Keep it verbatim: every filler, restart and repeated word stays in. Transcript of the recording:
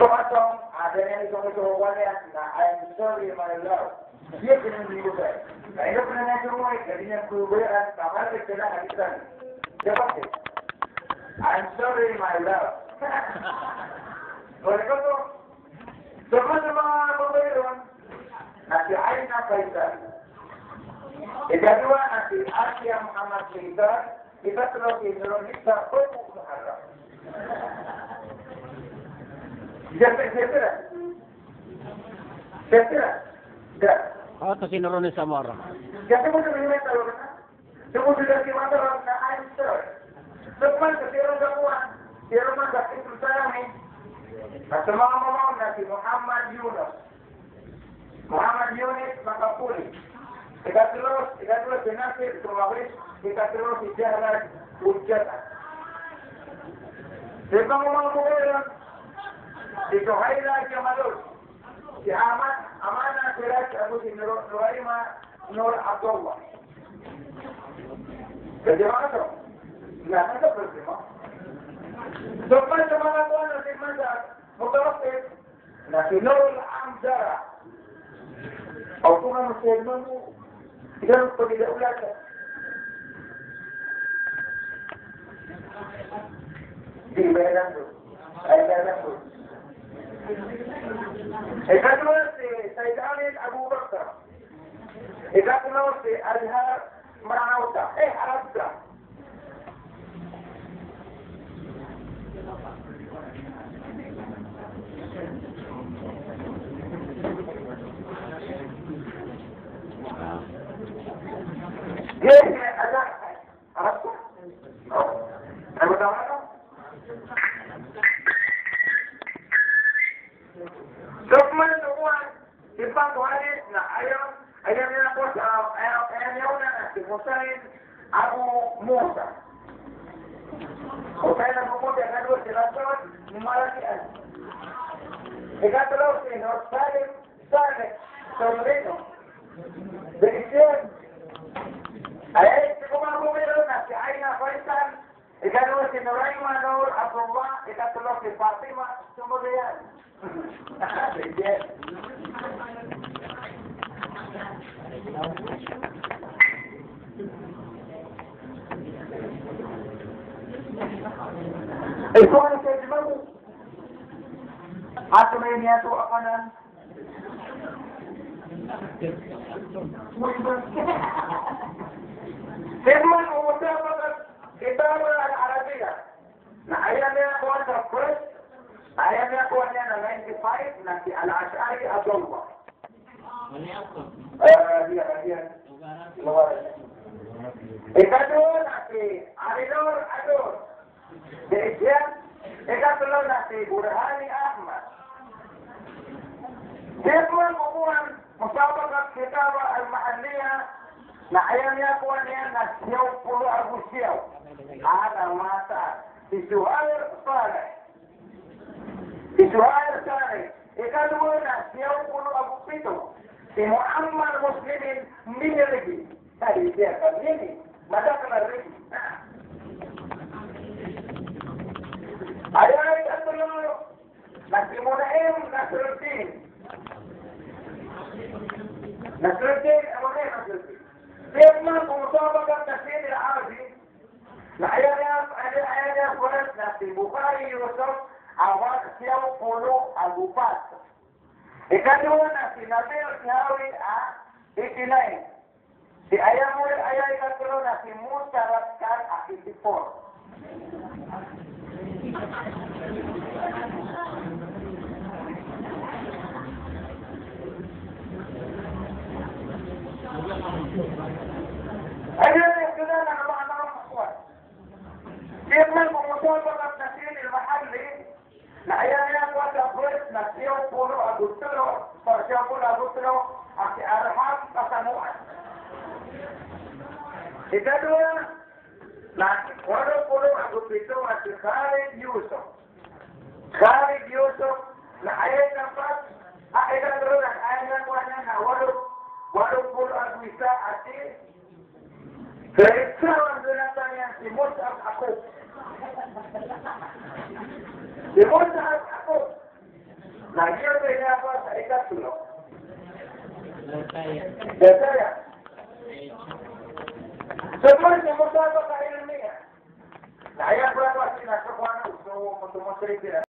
kosong, ada yang isong-isong wala na I'm sorry my love. Dia kena diubah. Kaya kena na semua, kadinya perubahan kamar kena hadisan. Dapat sih. I'm sorry my love. Boleh kau? Semua-semua pemberian nasi Aina Faisal. Yang kedua nasi Asia Muhammad Faisal. Kita terus di Indonesia Pemuk Muharram. Siapa siapa? Siapa? Dah. Oh, tu sinurun sama orang. Siapa pun boleh tahu kan? Semua sudah dimana orang nak answer. Semua kesirun semua. Sirun mana itu saya ni. Semua orang nasi Muhammad Yunus. Muhammad Yunus Makapuli. Kita terus, kita terus jenazah Sulawesi. Kita terus di jalan Ujjata. Siapa orang boleh? Si Suhaila Jamalul, si Ahmad Amanah Siraj Abu si Nuraima Nur Abdullah. Kejaman itu? Tidak ada bersama. Semua semangat tuan nasi masak, mutawafir, nasi Nurul Amzara. Aku nak mesti mengu, tidak perlu tidak ulat. Di Medan tu, di Medan tu. Ikatullah si Said Alid Abu Bakar. Ikatullah si Azhar Maranauta. Eh, Arabda. Dia ni Azhar Arabda. Aku tahu apa? Semua semua simpang tuanis na ayam ayam yang aku ayam ayam yang mana si Musain Abu Musa. Musain Abu Musa kan dua jelaskan Malaikat. Jika terus si Nur Salim Saleh Soleno berisian ayat semua Abu Musa si Aina Faisal. Jika terus si Nuraima Nur Abdullah. Jika terus si Fatimah semua dia. Ito ang sabi mo. Ato na yun yato ako na. Firman umuta pa kita al-Arabiya. Na ayan niya ako sa first. Ayat yang kuatnya adalah ninety-five nanti Al-Ash'ari Abdullah. Eh, dia dia. Luar. Ikatullah nanti Aridor Adur. Kemudian ikatullah nanti Burhani Ahmad. Semua kumpulan musabaqat kitab al-mahalliyah. Nah, ayatnya kuatnya nanti sepuluh Agustus. Ada masa di Suhair Saleh. Si Suhair Saleh, ikatullah nanti sepuluh Agustus. Si Muhammad Muslimin miliki. Tadi dia kan ini, maka kena lagi. Ayat ikatullah nanti Munaim Nasruddin. Nasruddin, apa dia Nasruddin? Firman musabaqat tafsir al-Arabi. Nah, ayat ayat ayat kuat nanti Bukhari Yusuf awal siapa puluh Abu Bakar. Ikatullah nanti Nabi Al-Hawi ah eighty-nine. Si ayat murid ayat ikatullah nanti musyaratkan eighty-four. Ayat yang sudah nama-nama kuat. Firman musabaqat tafsir al-mahalli. Nah, ayat-ayat kuasa first na siyang puno agustro, or siyang puno agustro, ang si Arham Kasamuan. Ikadua, na walo puno agustro at si Khalid Yusuf. Khalid Yusuf, na ayat ng pas, ah, ikadua na ayat ng kuanya na walo, walo puno agustro at si Khalid Yusuf niya si Mus'ab Akub. Si Mus'ab Akub. Nah, dia beda apa? Sa ikatlo. Desaya. Sebelum semua apa kain ini ya? Saya berapa sih nak kekuatan usaha untuk menteri